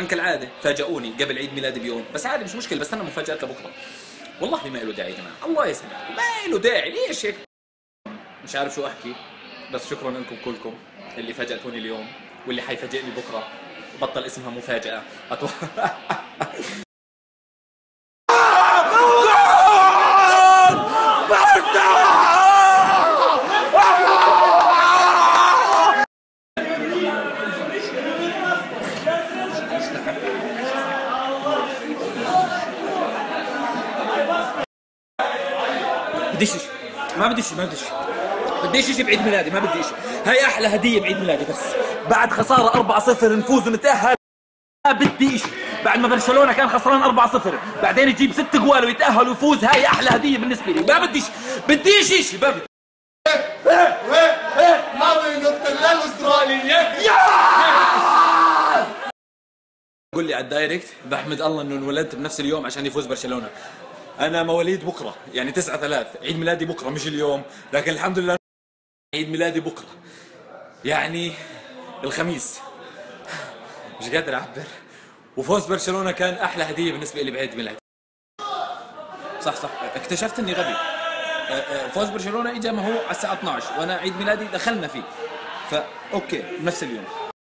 طبعا كالعاده فاجئوني قبل عيد ميلادي بيوم، بس عادي مش مشكله، بستنى مفاجات لبكره. والله ما له داعي يا جماعه، الله يسلمك، ما له داعي، ليش هيك؟ مش عارف شو احكي، بس شكرا لكم كلكم اللي فاجأتوني اليوم واللي حيفاجئني بكره. بطل اسمها مفاجأة بديش شيء، ما بدي شيء، بديش شيء بعيد ميلادي، ما بدي شيء. هاي احلى هديه بعيد ميلادي، بس بعد خساره 4-0 نفوز ونتاهل ما بدي شيء. بعد ما برشلونه كان خسران 4-0 بعدين يجيب 6 جوال ويتاهل ويفوز، هاي احلى هديه بالنسبه لي. ما بديش شيء. ما بدي. هذه النوتيلا الاستراليه. قول لي على الدايركت، بحمد الله انه انولدت بنفس اليوم عشان يفوز برشلونه. انا مواليد بكره، يعني 9/3، عيد ميلادي بكره مش اليوم، لكن الحمد لله عيد ميلادي بكره، يعني الخميس. مش قادر اعبر. وفوز برشلونه كان احلى هديه بالنسبه لي بعيد ميلادي. صح، اكتشفت اني غبي. فوز برشلونه اجى ما هو على الساعه 12 وانا عيد ميلادي دخلنا فيه، فا اوكي بنفس اليوم.